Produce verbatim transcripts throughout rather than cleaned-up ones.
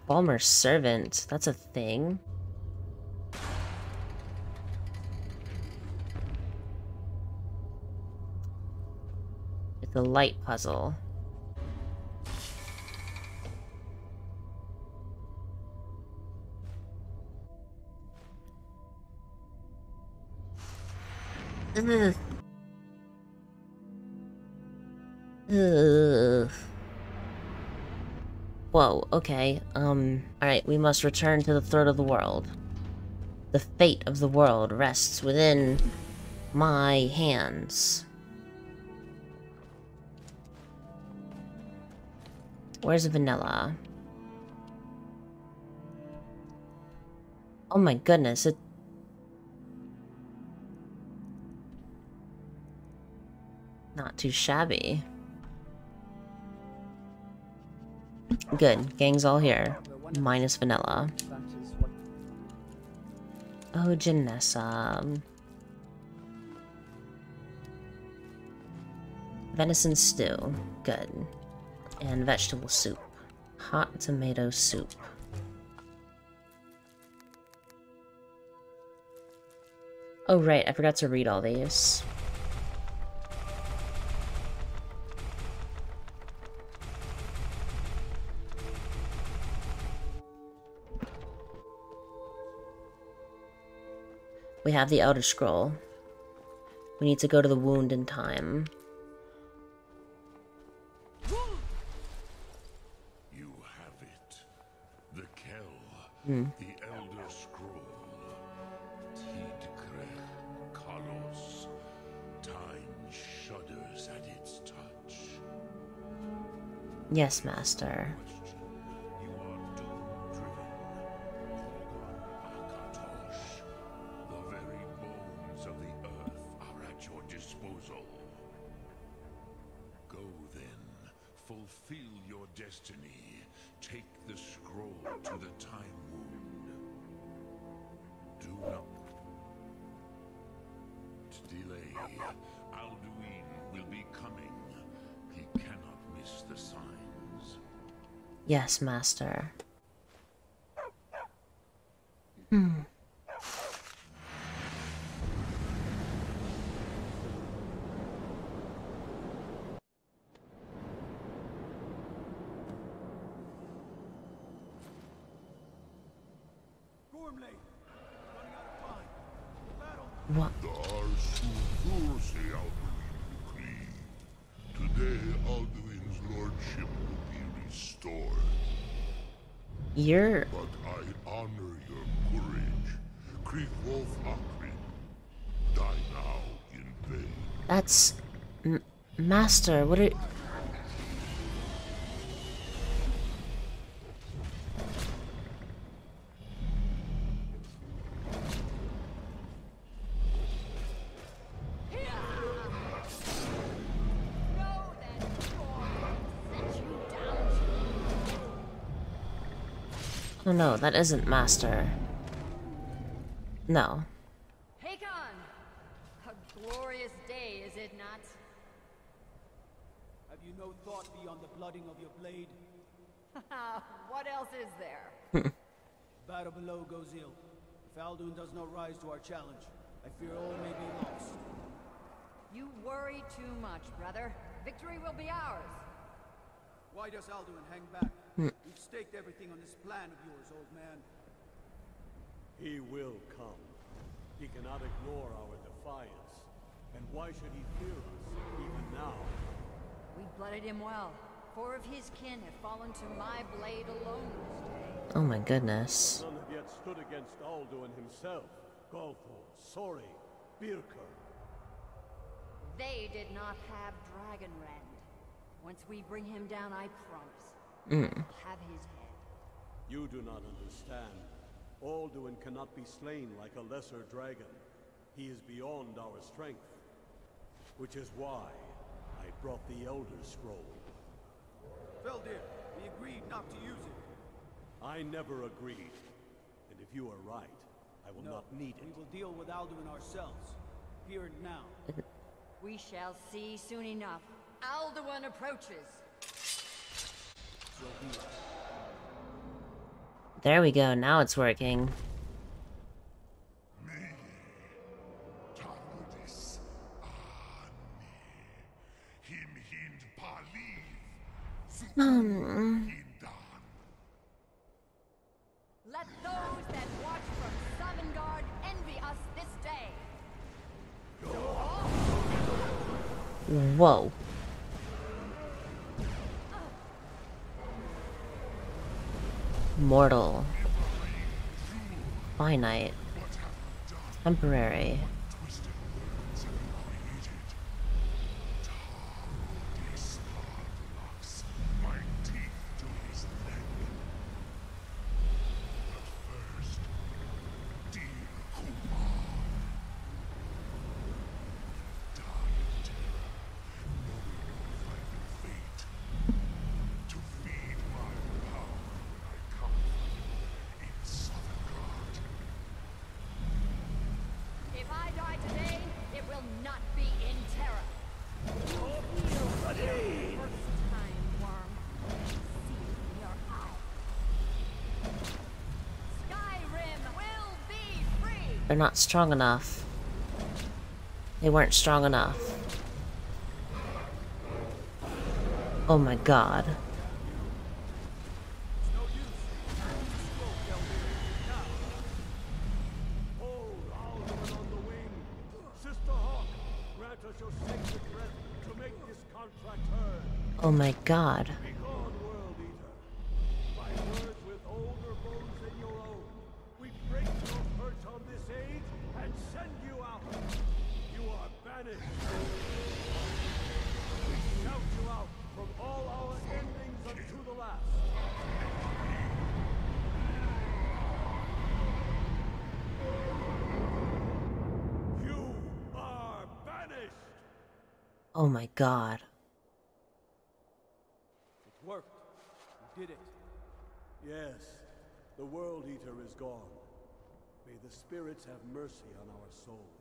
Balmer's servant. That's a thing. It's a light puzzle. Ugh. Ugh. Whoa, okay, um... alright, we must return to the throat of the world. The fate of the world rests within my hands. Where's vanilla? Oh my goodness, it... not too shabby. Good, gang's all here. Minus vanilla. Oh, Janessa. Venison stew. Good. And vegetable soup. Hot tomato soup. Oh right, I forgot to read all these. We have the Outer Scroll. We need to go to the wound in time. You have it. The Kell. Hmm. The Elder Scroll. Tidkrech Kalos. Time shudders at its touch. Yes, Master. Fulfill your destiny. Take the scroll to the time wound. Do not delay. Alduin will be coming. He cannot miss the signs. Yes, Master. Hmm. What? Today, Alduin's lordship will be restored. You're... But I honor your courage. Krieg Wolf Akrin. Die now in vain. That's... M Master, what are... Oh no, that isn't Master. No. Hakon! A glorious day, is it not? Have you no thought beyond the blooding of your blade? What else is there? Battle below goes ill. If Alduin does not rise to our challenge, I fear all may be lost. You worry too much, brother. Victory will be ours. Why does Alduin hang back? We've staked everything on this plan of yours, old man. He will come. He cannot ignore our defiance. And why should he fear us, even now? We blooded him well. Four of his kin have fallen to my blade alone this day. Oh my goodness. None have yet stood against Alduin himself. Golthor, Sori, Birka. They did not have Dragonrend. Once we bring him down, I promise. Mm. I'll have his head. You do not understand. Alduin cannot be slain like a lesser dragon. He is beyond our strength. Which is why I brought the Elder Scroll. Feldir, we agreed not to use it. I never agreed. And if you are right, I will no, not need it. We will deal with Alduin ourselves. Here and now. We shall see soon enough. Alduin approaches. So be it. There we go, now it's working. Tavudis Ani. Him hind Paliv. Hmm. Hindan. Let those that watch from Sovngarde envy us this day. Whoa. Mortal. Finite. Temporary. Twisted words have been created. Tavudis locks my teeth to his neck. But first, dear Kumar. Die in terror, knowing your final fate. To feed my power when I come for you in Sovngarde. If I die today, it will not be in terror. First time, worm. See in your eye. Skyrim will be free. They're not strong enough. They weren't strong enough. Oh my god. Hold Alduin on the wing. Sister Hawk, grant us your sacred breath to make this contract heard. Oh my god. Begone, World Eater. By words with older bones than your own, we break your perch on this age and send you out. You are banished. We shout you out from all our endings unto the last. You are banished. Oh my god. It worked. We did it. Yes, the World Eater is gone. May the spirits have mercy on our souls.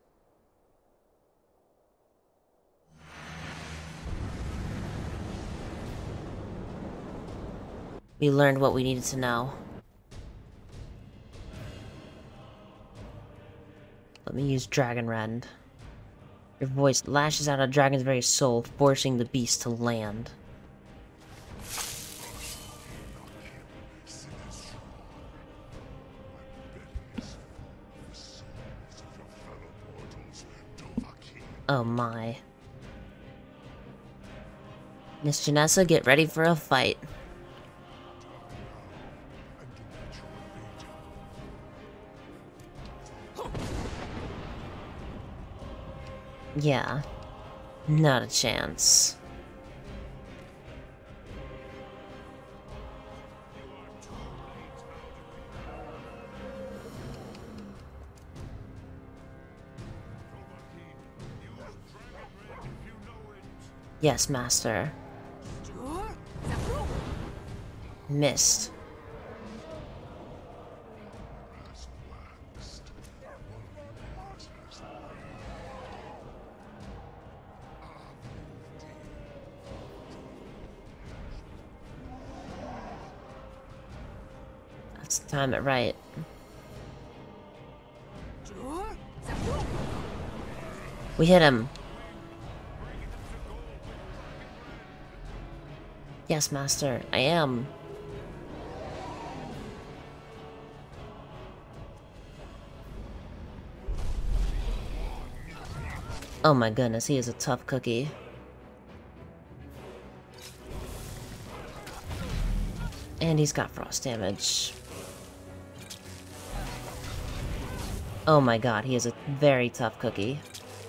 We learned what we needed to know. Let me use Dragonrend. Your voice lashes out a dragon's very soul, forcing the beast to land. Oh my. Miss Janessa, get ready for a fight. Yeah. Not a chance. Yes, master. Missed. Let's time it right. We hit him. Yes, master, I am. Oh my goodness, he is a tough cookie. And he's got frost damage. Oh my god, he is a very tough cookie.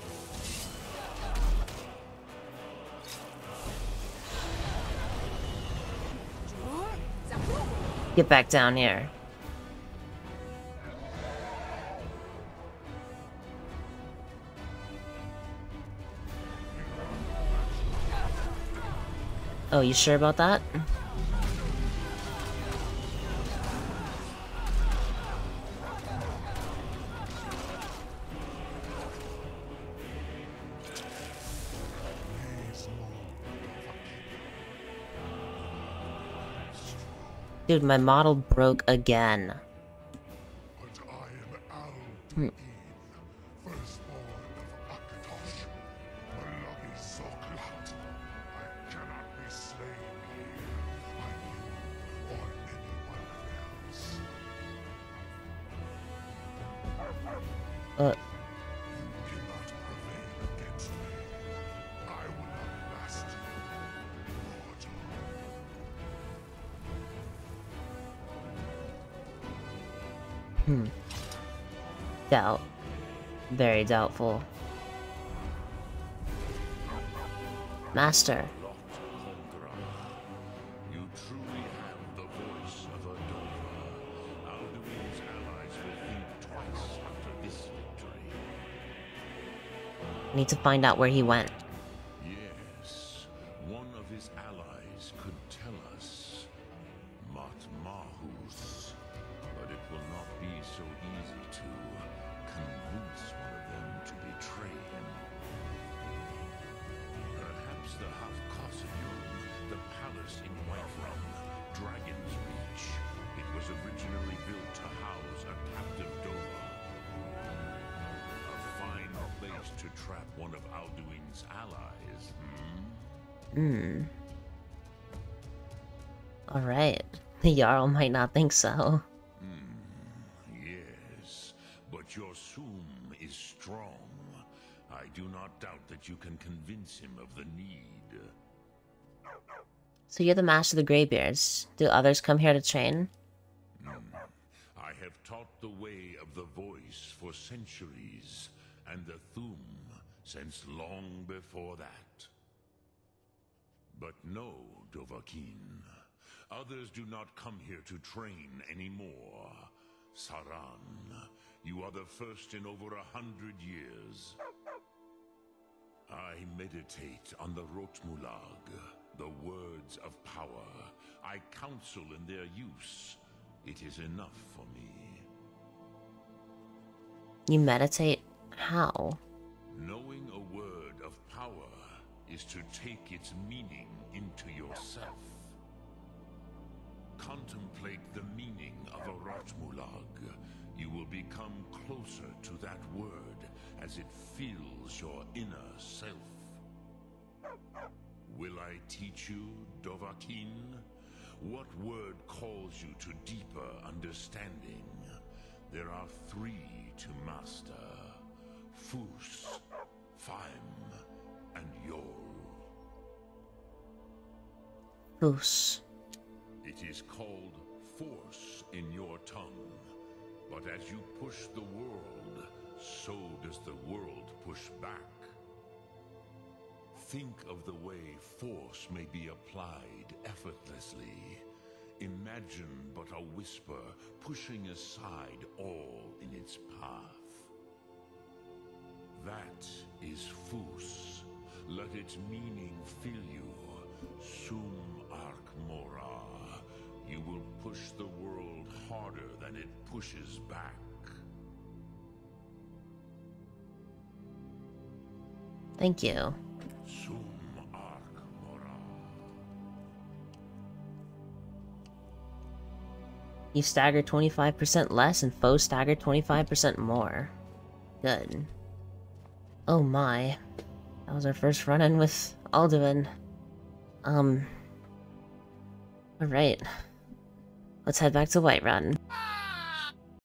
Get back down here. Oh, you sure about that? Dude, my model broke again. But I am Hmm. Alduin, firstborn of Akatosh, Malagi Soklat. I cannot be slain here by you or anyone else. Uh, You cannot prevail against me. I will outlast you, mortal. hmm. Doubt. Very doubtful. Master. Lot Conqueror. You truly have the voice of a Dova. Alduin's allies will think twice after this victory. Need to find out where he went. Yes, one of his allies could tell us. Matmahus. But it will not be so easy to convince one of them to betray him. Perhaps the Hafkosayun, the palace in Whiterun, Dragon's Reach. It was originally built to house a captive Dova. A fine place to trap one of Alduin's allies, hmm? Hmm. Alright. The Jarl might not think so. Yes, but your Sum is strong. I do not doubt that you can convince him of the need. So you're the Master of the Greybeards. Do others come here to train? I have taught the way of the voice for centuries, and the Thum since long before that. But no, Dovahkiin. Others do not come here to train anymore. Saran, you are the first in over a hundred years. I meditate on the Rotmulag, the words of power. I counsel in their use. It is enough for me. You meditate? How? Knowing a word of power is to take its meaning into yourself. Contemplate the meaning of a Rotmulag. You will become closer to that word as it fills your inner self. Will I teach you, Dovahkiin? What word calls you to deeper understanding? There are three to master. Fus, Faim, and Yol. Foos. It is called force in your tongue. But as you push the world, so does the world push back. Think of the way force may be applied effortlessly. Imagine but a whisper pushing aside all in its path. That is Fus. Let its meaning fill you. Sum Ark Mora. You will push the world harder than it pushes back. Thank you. Sum Ark Mora. You stagger twenty-five percent less and foes stagger twenty-five percent more. Good. Oh my. That was our first run-in with Alduin. Um... Alright. Let's head back to Whiterun.